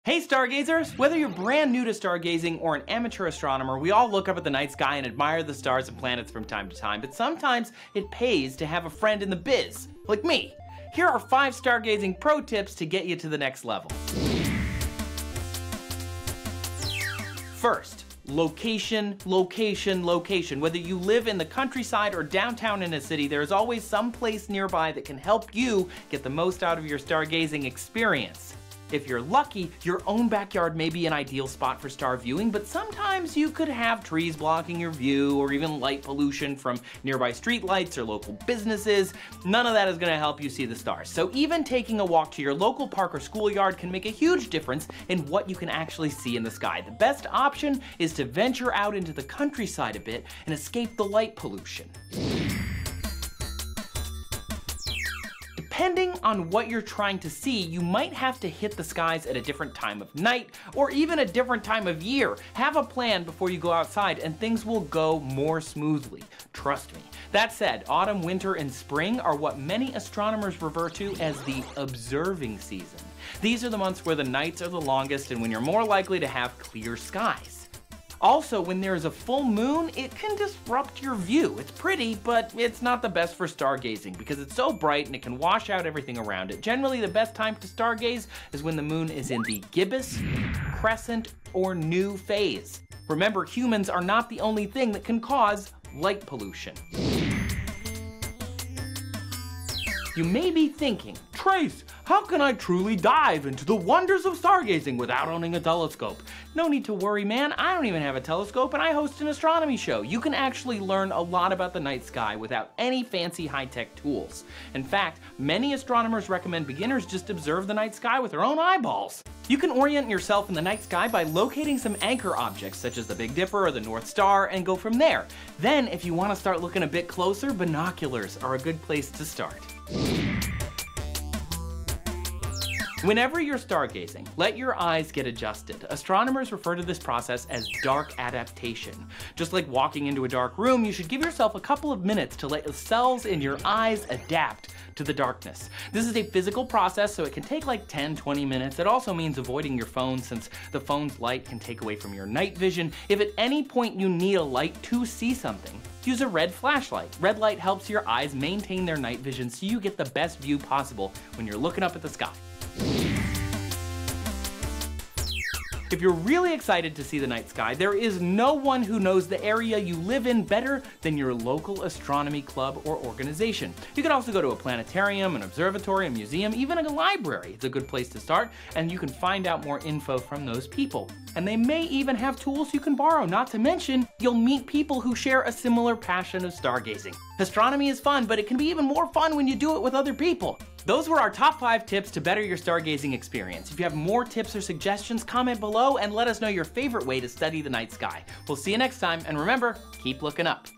Hey stargazers! Whether you're brand new to stargazing or an amateur astronomer, we all look up at the night sky and admire the stars and planets from time to time, but sometimes it pays to have a friend in the biz, like me. Here are 5 stargazing pro tips to get you to the next level. First, location, location, location. Whether you live in the countryside or downtown in a city, there is always some place nearby that can help you get the most out of your stargazing experience. If you're lucky, your own backyard may be an ideal spot for star viewing, but sometimes you could have trees blocking your view or even light pollution from nearby streetlights or local businesses. None of that is going to help you see the stars. So even taking a walk to your local park or schoolyard can make a huge difference in what you can actually see in the sky. The best option is to venture out into the countryside a bit and escape the light pollution. Depending on what you're trying to see, you might have to hit the skies at a different time of night or even a different time of year. Have a plan before you go outside and things will go more smoothly. Trust me. That said, autumn, winter, and spring are what many astronomers refer to as the observing season. These are the months where the nights are the longest and when you're more likely to have clear skies. Also, when there is a full moon, it can disrupt your view. It's pretty, but it's not the best for stargazing because it's so bright and it can wash out everything around it. Generally, the best time to stargaze is when the moon is in the gibbous, crescent, or new phase. Remember, humans are not the only thing that can cause light pollution. You may be thinking, Trace, how can I truly dive into the wonders of stargazing without owning a telescope? No need to worry, man. I don't even have a telescope and I host an astronomy show. You can actually learn a lot about the night sky without any fancy high-tech tools. In fact, many astronomers recommend beginners just observe the night sky with their own eyeballs. You can orient yourself in the night sky by locating some anchor objects such as the Big Dipper or the North Star and go from there. Then, if you want to start looking a bit closer, binoculars are a good place to start. Whenever you're stargazing, let your eyes get adjusted. Astronomers refer to this process as dark adaptation. Just like walking into a dark room, you should give yourself a couple of minutes to let the cells in your eyes adapt to the darkness. This is a physical process, so it can take like 10-20 minutes. It also means avoiding your phone since the phone's light can take away from your night vision. If at any point you need a light to see something, use a red flashlight. Red light helps your eyes maintain their night vision so you get the best view possible when you're looking up at the sky. If you're really excited to see the night sky, there is no one who knows the area you live in better than your local astronomy club or organization. You can also go to a planetarium, an observatory, a museum, even a library. It's a good place to start, and you can find out more info from those people. And they may even have tools you can borrow, not to mention, you'll meet people who share a similar passion of stargazing. Astronomy is fun, but it can be even more fun when you do it with other people. Those were our top 5 tips to better your stargazing experience. If you have more tips or suggestions, comment below and let us know your favorite way to study the night sky. We'll see you next time, and remember, keep looking up.